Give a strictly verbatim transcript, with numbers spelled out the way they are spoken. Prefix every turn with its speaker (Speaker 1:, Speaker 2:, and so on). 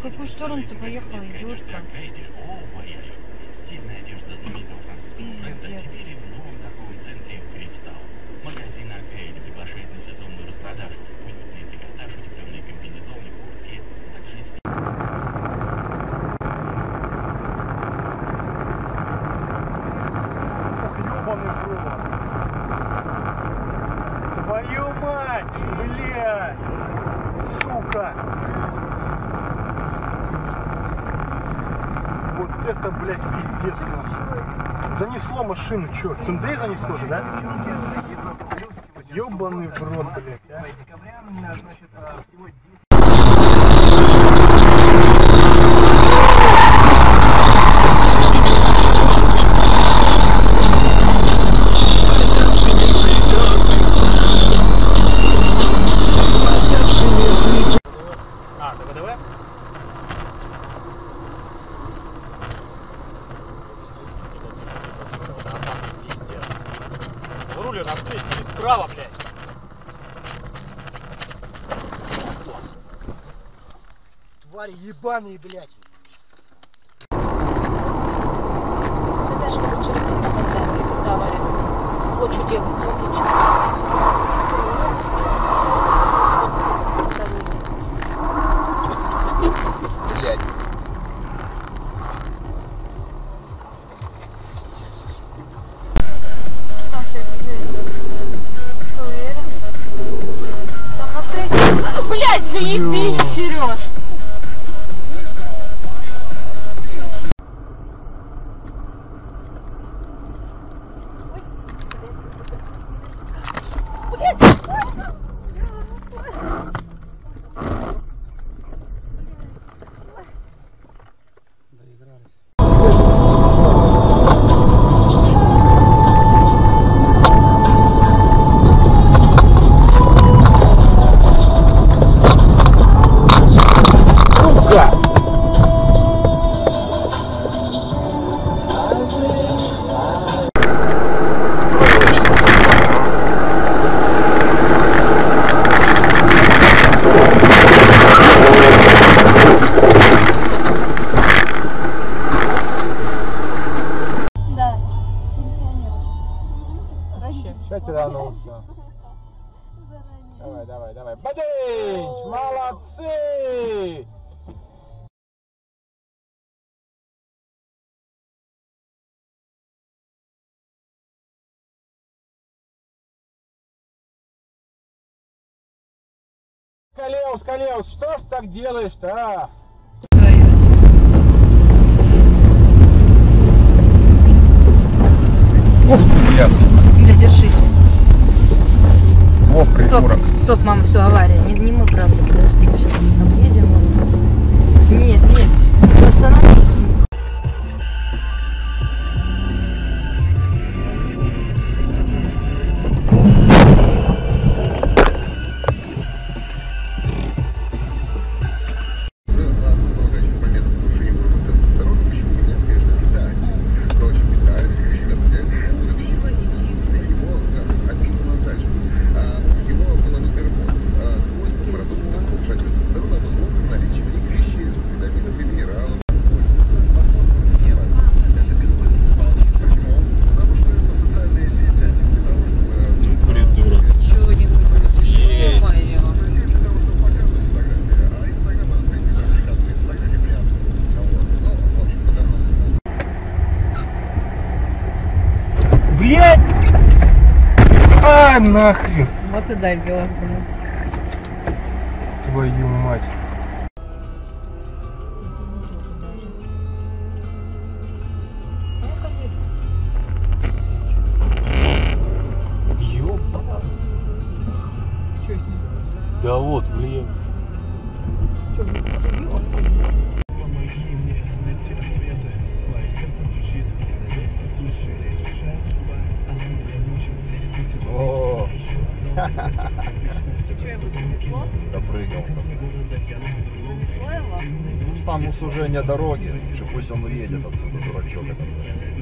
Speaker 1: какую сторону ты поехала, идиотка?
Speaker 2: Стильная одежда знаменитого французского бренда теперь в новом торговом центре «Кристалл». Магазин «Аркейд» приглашает на сезонную распродажу. Уютный трикотаж, утепленные комбинезоны, куртки, также есть...
Speaker 3: Ох, ёбаный в рот! Твою мать! Блядь! Сука! Вот это, блядь, пиздец, нахуй. Занесло машину, чё? Тундей занесло же, да? Ёбаный в рот, блядь, а?
Speaker 4: А, ДВ ДВ? Руль раскрыть, справа, блядь.
Speaker 3: Твари ебаные, блядь.
Speaker 1: Ты даже как через себя поставили, когда авария. Вот что делать, смотри, что. У нас спортсмен сохранили.
Speaker 3: Блядь.
Speaker 1: Блядь, заебись, Серёж!
Speaker 3: Сейчас тебя анонса. Давай, давай, давай. Бадинч! Молодцы! Калеус, Калеус, что ж так делаешь-то, а?
Speaker 5: Ух ты, блядь.
Speaker 1: Да держись.
Speaker 5: Ох,
Speaker 1: Стоп,
Speaker 5: придурок.
Speaker 1: стоп, мама, все, авария. Не, не мы, правда, подожди, сейчас объедем. Нет, нет, остановись.
Speaker 3: Блядь! А, нахрен!
Speaker 1: Вот и довез, блин.
Speaker 3: Твою мать! Ёпта! Да вот, блин! О,
Speaker 1: Что, его занесло?
Speaker 5: Допрыгался.
Speaker 1: Занесло его?
Speaker 5: Там у сужения дороги, что пусть он уедет отсюда, дурачок этот.